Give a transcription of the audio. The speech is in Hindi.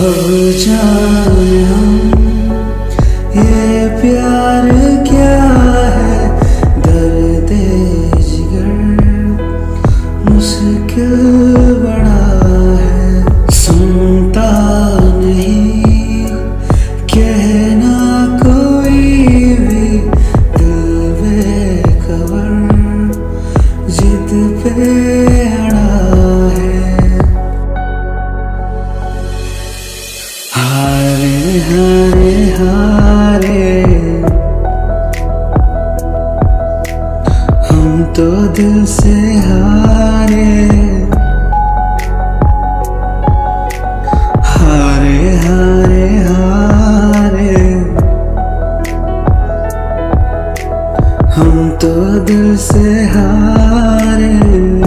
अब जाने हम ये प्यार क्या है, दर्द जिगर मुश्किल बड़ा है। सुनता नहीं कहना कोई भी, दिल बेखबर जिद पे अड़ा है। हारे हारे हारे हम तो दिल से हारे, हारे हारे हारे हम तो दिल से हारे।